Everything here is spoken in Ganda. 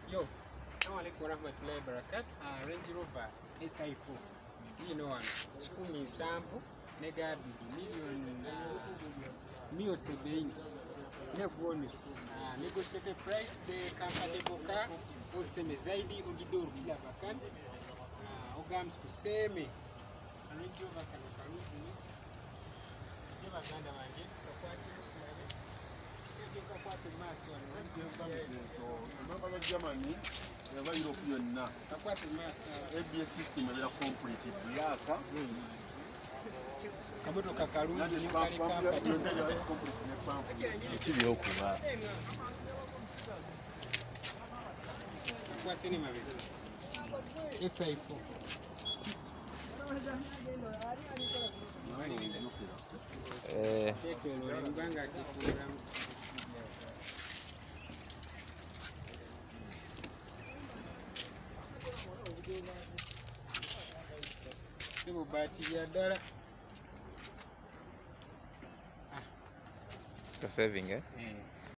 Yo, assalamualaikum warahmatullahi wabarakatuh. Range Rover SI4. You know one. Chikumi sample negabi million sebeni. Ne bonus. Negotiate price the comfortable car. Useme zaidi ugidoru kila bakani. Ogams kuseme. Range Rover kana karuti. Jeba ganda wanje. Germany, never European now. ABS system is complete. Black. Kamoto kakarungi ni kali kamba. Kili okuba. Kwa sini mabega. SI4. Mbanga kikura simu bati ya dala. You're saving, eh?